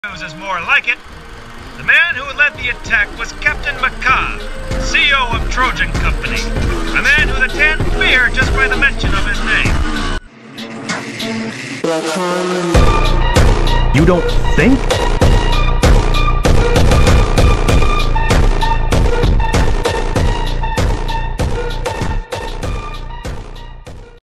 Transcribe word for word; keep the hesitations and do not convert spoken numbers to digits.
News is more like it. The man who led the attack was Captain Macabre, C E O of Trojan Company. A man who the tan fear just by the mention of his name. You don't think?